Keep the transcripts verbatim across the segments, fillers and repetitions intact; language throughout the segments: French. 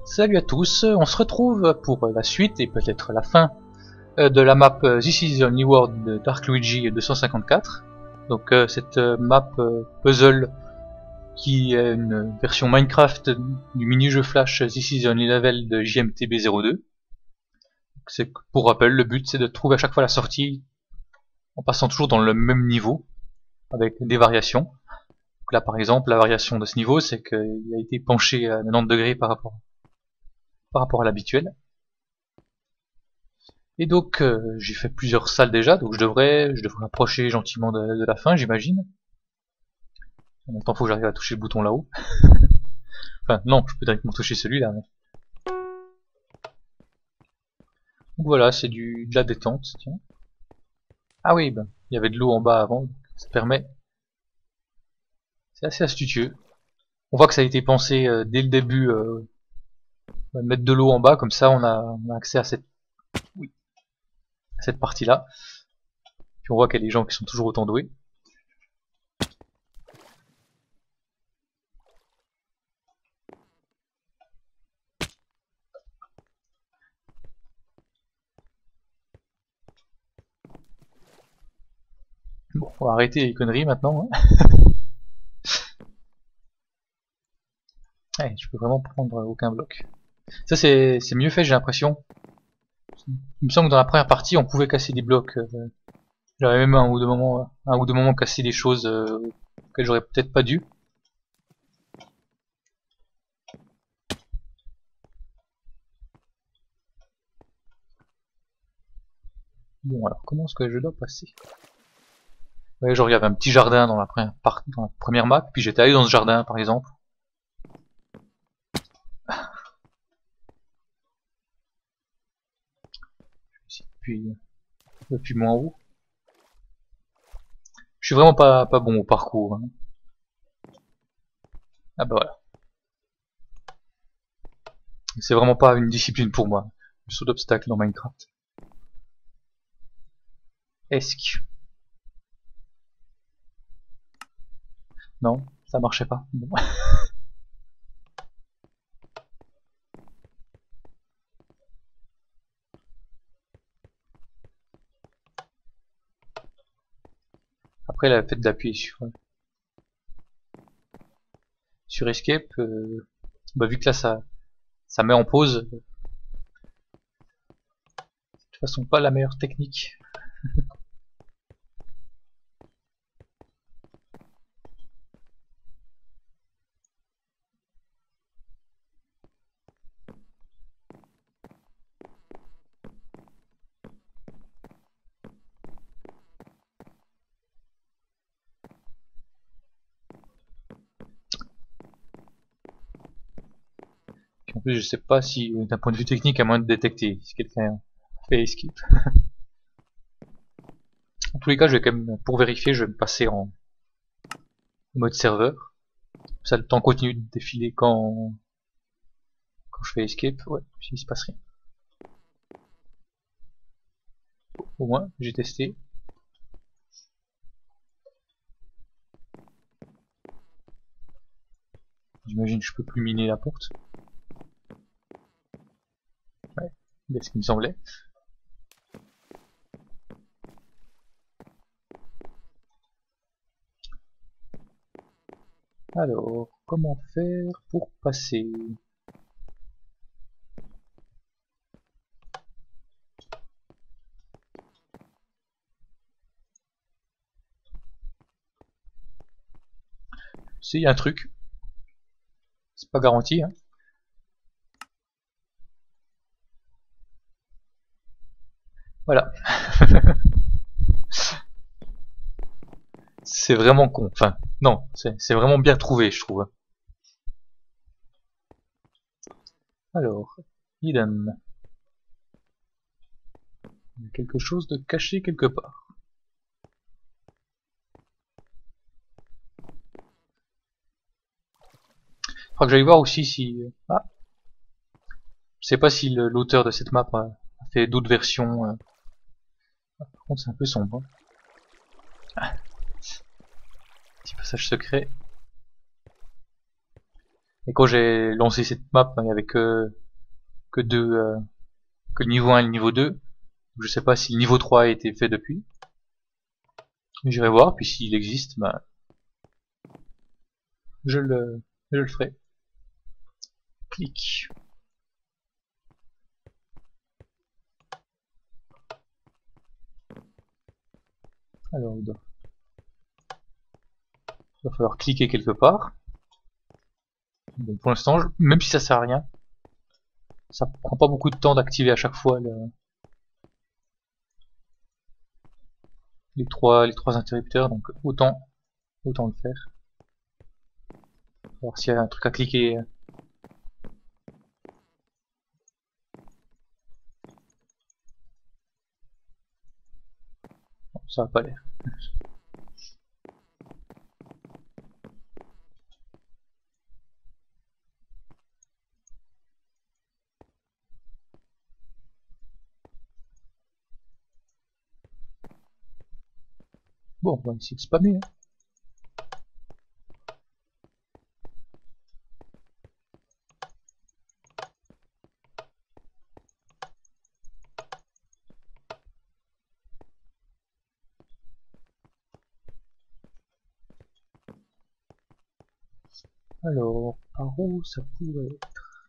Salut à tous, on se retrouve pour la suite et peut-être la fin de la map This is the Only World de Dark Luigi deux cent cinquante-quatre. Donc euh, cette map euh, puzzle qui est une version Minecraft du mini-jeu Flash This is the Only Level de J M T B zéro deux. C'est, pour rappel, le but c'est de trouver à chaque fois la sortie en passant toujours dans le même niveau avec des variations. Donc là par exemple la variation de ce niveau c'est qu'il a été penché à quatre-vingt-dix degrés par rapport par rapport à l'habituel. Et donc euh, j'ai fait plusieurs salles déjà, donc je devrais je devrais approcher gentiment de, de la fin, j'imagine. En même temps faut que j'arrive à toucher le bouton là-haut. Enfin non, je peux directement toucher celui-là. Mais... Donc voilà, c'est du de la détente, tiens. Ah oui, ben il y avait de l'eau en bas avant, donc ça permet. C'est assez astucieux. On voit que ça a été pensé euh, dès le début, euh, mettre de l'eau en bas, comme ça on a, on a accès à cette, oui, à cette partie-là. Puis on voit qu'il y a des gens qui sont toujours autant doués. Bon, on va arrêter les conneries maintenant. Hein. Ouais, je peux vraiment prendre aucun bloc. Ça c'est mieux fait, j'ai l'impression. Il me semble que dans la première partie on pouvait casser des blocs. Euh, J'avais même un ou deux moments, un ou deux moments cassé des choses euh, auxquelles j'aurais peut-être pas dû. Bon alors comment est-ce que je dois passer? Ouais, genre il y avait un petit jardin dans la première partie, dans la première map, puis j'étais allé dans ce jardin par exemple. Puis depuis moins haut. Je suis vraiment pas, pas bon au parcours. Hein. Ah bah voilà. C'est vraiment pas une discipline pour moi. Le saut d'obstacle dans Minecraft. Est-ce que... Non, ça marchait pas. Bon. Après le fait d'appuyer sur sur Escape, euh, bah vu que là ça ça met en pause. De toute façon pas la meilleure technique. En plus, je sais pas si, d'un point de vue technique, à moins de détecter si quelqu'un fait escape. En tous les cas, je vais quand même, pour vérifier, je vais me passer en mode serveur. Ça, le temps continue de défiler quand, quand je fais escape. Ouais, il se passe rien. Au moins, j'ai testé. J'imagine que je peux plus miner la porte. Ouais, c'est ce qu'il me semblait. Alors, comment faire pour passer? Si, il y a un truc. C'est pas garanti, hein. Voilà. C'est vraiment con. Enfin, non, c'est vraiment bien trouvé, je trouve. Alors, hidden. Il y a quelque chose de caché quelque part. Faudra que j'aille voir aussi si... Ah, je sais pas si l'auteur de cette map a fait d'autres versions. Euh... Par contre, c'est un peu sombre. Ah. Petit passage secret. Et quand j'ai lancé cette map, il n'y avait que, que deux, euh, que le niveau un et le niveau deux. Je sais pas si le niveau trois a été fait depuis. J'irai voir, puis s'il existe, ben, je le, je le ferai. Clic. Alors, il doit, il va falloir cliquer quelque part. Donc, pour l'instant, même si ça sert à rien, ça prend pas beaucoup de temps d'activer à chaque fois le, les trois, les trois interrupteurs, donc autant, autant le faire. Voir s'il y a un truc à cliquer. Bon, ça a pas l'air. Bon, on va essayer de spammer. Hein. Alors, par où ça pourrait être?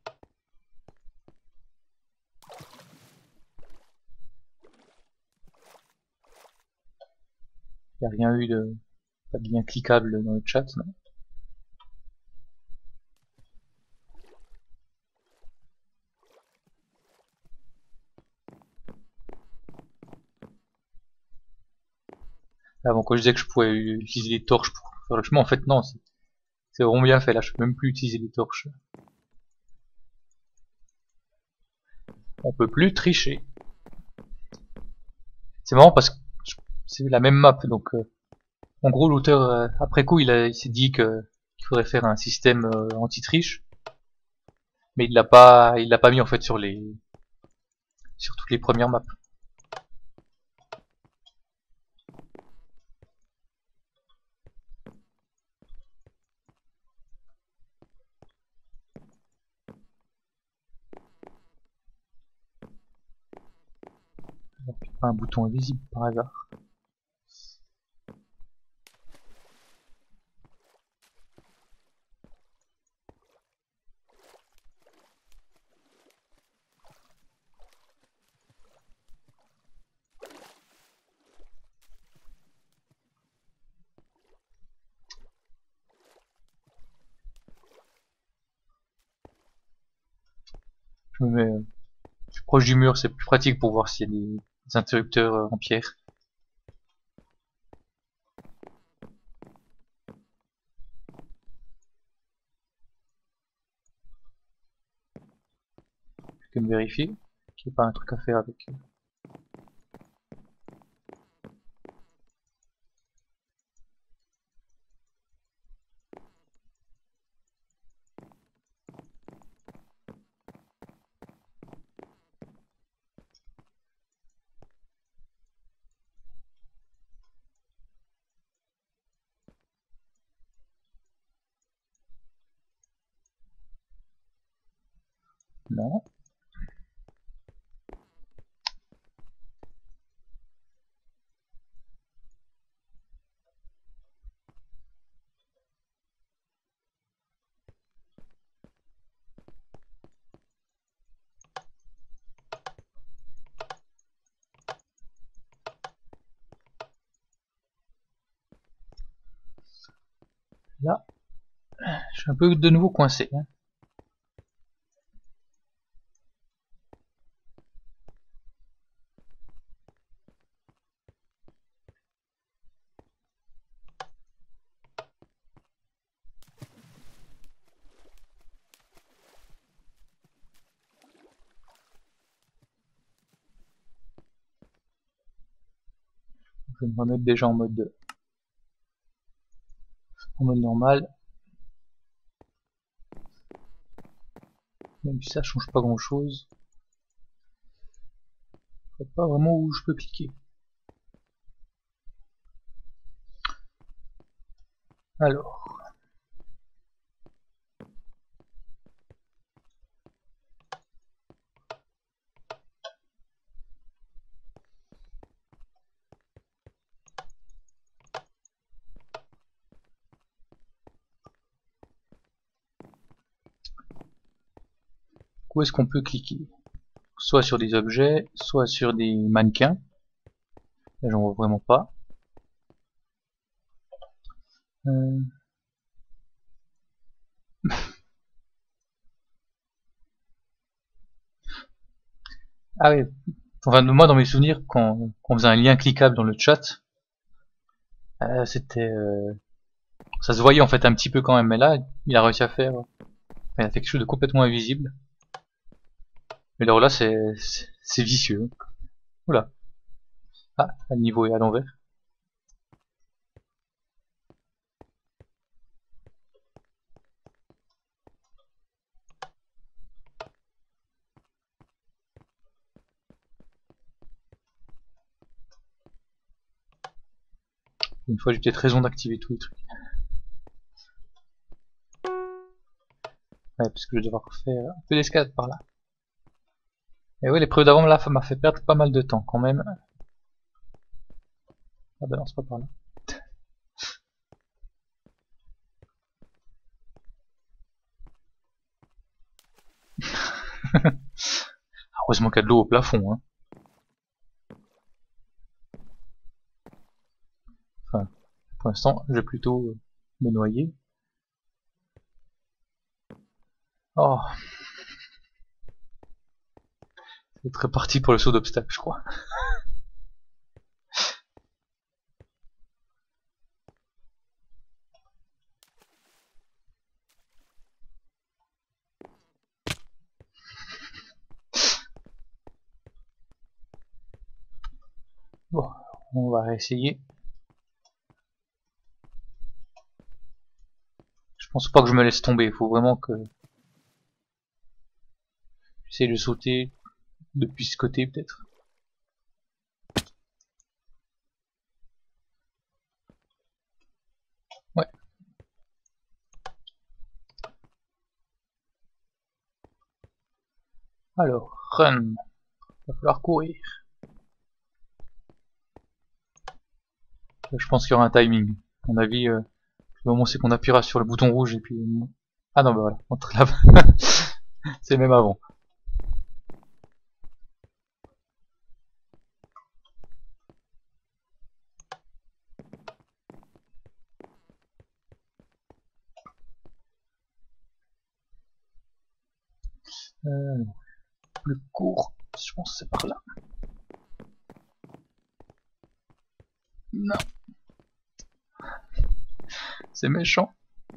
Il n'y a rien eu de... pas de lien cliquable dans le chat, non? Avant, quand je disais que je pouvais utiliser les torches pour faire le chemin, en fait, non, c'est vraiment bien fait. Là, je peux même plus utiliser les torches. On peut plus tricher. C'est marrant parce que c'est la même map, donc euh, en gros l'auteur euh, après coup il, a, il s'est dit que qu'il faudrait faire un système euh, anti-triche, mais il l'a pas, il l'a pas mis en fait sur les, sur toutes les premières maps. Donc, pas un bouton invisible par hasard. Je me mets euh, plus proche du mur, c'est plus pratique pour voir s'il y a des, des interrupteurs euh, en pierre. Je vais me vérifier qu'il n'y a pas un truc à faire avec. Euh, non. Là, je suis un peu de nouveau coincé. Hein. Je vais me remettre déjà en mode en mode normal. Même si ça change pas grand chose. Je vois pas vraiment où je peux cliquer. Alors. où est-ce qu'on peut cliquer? Soit sur des objets, soit sur des mannequins. Là j'en vois vraiment pas. Euh... ah oui, enfin moi dans mes souvenirs, quand, quand on faisait un lien cliquable dans le chat, euh, c'était... Euh... ça se voyait en fait un petit peu quand même, mais là il a réussi à faire... Enfin, il a fait quelque chose de complètement invisible. Mais alors là c'est c'est vicieux. Oula. Ah, le niveau est à l'envers. Une fois j'ai peut-être raison d'activer tous les trucs. Ouais, parce que je vais devoir faire un peu d'escalade par là. Et ouais, l'épreuve d'avant là m'a fait perdre pas mal de temps quand même. Ah bah non, c'est pas par là. Heureusement qu'il y a de l'eau au plafond. Hein. Enfin, pour l'instant, je vais plutôt me noyer. Oh. C'est très parti pour le saut d'obstacle, je crois. Bon, on va réessayer. Je pense pas que je me laisse tomber, il faut vraiment que j'essaie de sauter depuis ce côté peut-être. Ouais. Alors, run. Va falloir courir. Je pense qu'il y aura un timing. À mon avis, euh, le moment c'est qu'on appuiera sur le bouton rouge et puis... Ah non, bah voilà, entre là. C'est même avant. Euh, plus court, je pense que c'est par là. Non. C'est méchant.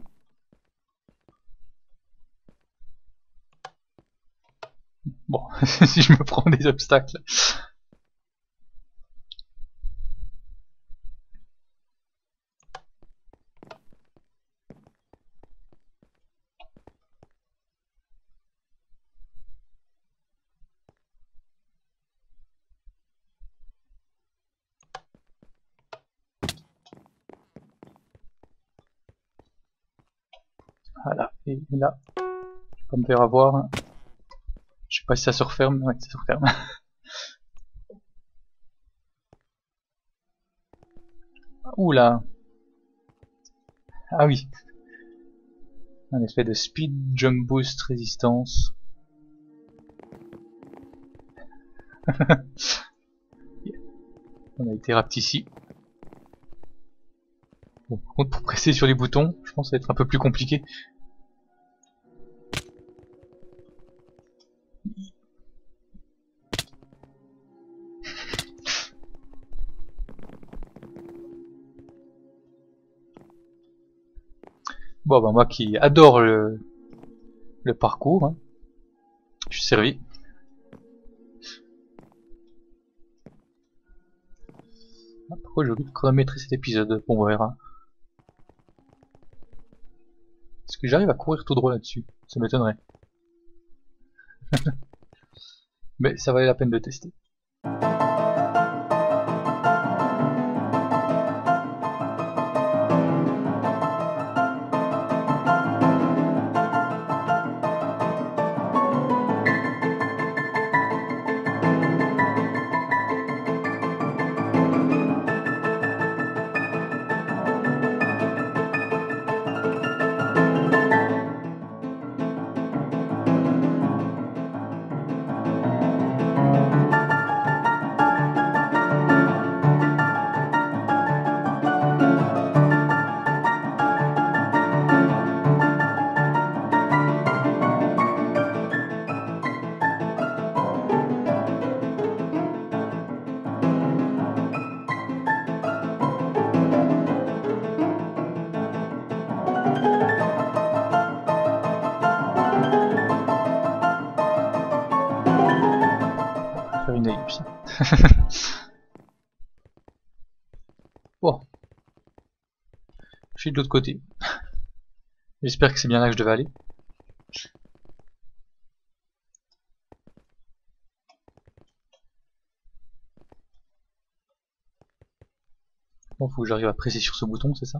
Bon, si je me prends des obstacles. Voilà, et là, je vais pas me faire avoir. Je sais pas si ça se referme. Ouais, ça se referme. Oula. Ah oui. Un effet de speed, jump boost, résistance. On a été rapt ici. Bon, par contre, pour presser sur les boutons, je pense que ça va être un peu plus compliqué. Bon, bah moi qui adore le, le parcours, hein, je suis servi. Ah, pourquoi j'ai oublié de chronométrer cet épisode? Bon, on verra. Est-ce que j'arrive à courir tout droit là-dessus? Ça m'étonnerait. Mais ça valait la peine de tester. ça. Bon. Je suis de l'autre côté. J'espère que c'est bien là que je devais aller. Bon, faut que j'arrive à presser sur ce bouton, c'est ça?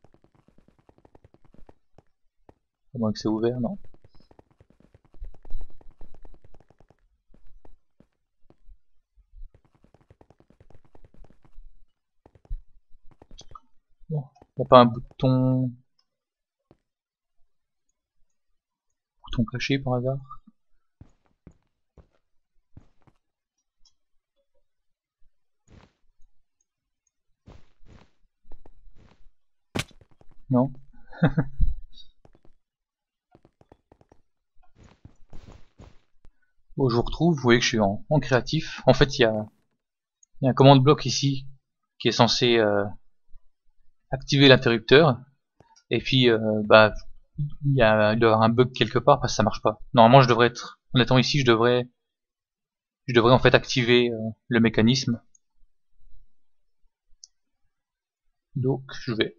À moins que c'est ouvert, non. Bon, y a pas un bouton... bouton caché par hasard? Non. Bon, je vous retrouve, vous voyez que je suis en, en créatif. En fait, il y a, y a un commande bloc ici qui est censé euh, activer l'interrupteur. Et puis, euh, bah, il y a, il doit y avoir un bug quelque part parce que ça marche pas. Normalement, je devrais être, en étant ici, je devrais, je devrais en fait activer euh, le mécanisme. Donc, je vais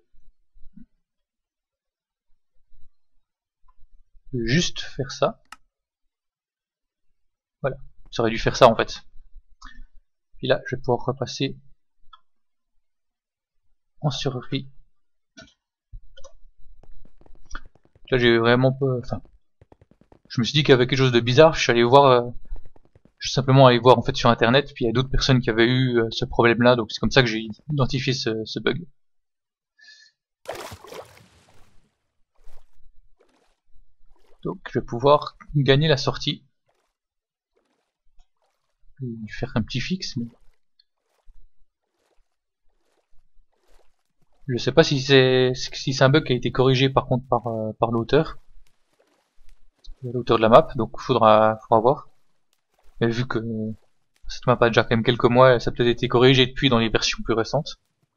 juste faire ça. Voilà, ça aurait dû faire ça en fait. Puis là, je vais pouvoir repasser en survie. Là, j'ai vraiment pas... Enfin, je me suis dit qu'il y avait quelque chose de bizarre. Je suis allé voir, euh, je suis simplement allé voir en fait sur internet. Puis il y a d'autres personnes qui avaient eu euh, ce problème-là. Donc c'est comme ça que j'ai identifié ce, ce bug. Donc je vais pouvoir gagner la sortie. Je vais faire un petit fixe, mais je sais pas si c'est si c'est un bug qui a été corrigé par contre par euh, par l'auteur, l'auteur de la map. Donc faudra faudra voir. Mais vu que cette map a déjà quand même quelques mois, ça a peut-être été corrigé depuis dans les versions plus récentes.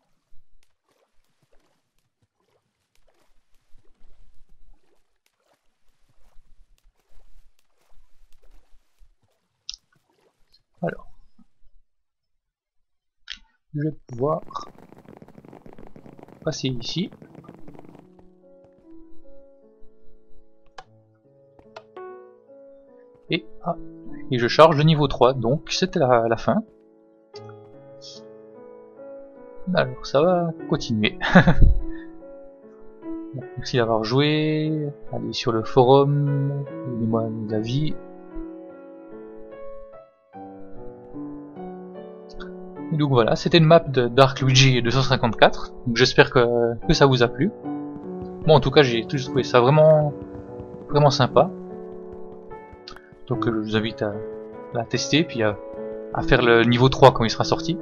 Alors, je vais pouvoir passer ici. Et, ah, et je charge le niveau trois, donc c'était la, la fin. Alors ça va continuer. Bon, merci d'avoir joué, allez sur le forum, donnez-moi vos avis. Et donc voilà, c'était une map de Dark Luigi deux cent cinquante-quatre, donc j'espère que, que ça vous a plu. Moi en tout cas j'ai toujours trouvé ça vraiment, vraiment sympa. Donc je vous invite à la tester, puis à, à faire le niveau trois quand il sera sorti.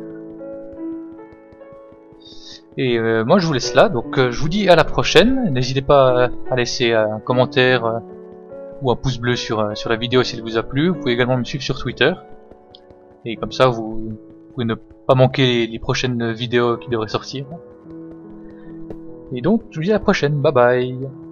Et euh, moi je vous laisse là, donc euh, je vous dis à la prochaine. N'hésitez pas à laisser un commentaire euh, ou un pouce bleu sur, euh, sur la vidéo si elle vous a plu. Vous pouvez également me suivre sur Twitter. Et comme ça vous, vous pouvez ne pas manquer les, les prochaines vidéos qui devraient sortir. Et donc je vous dis à la prochaine, bye bye.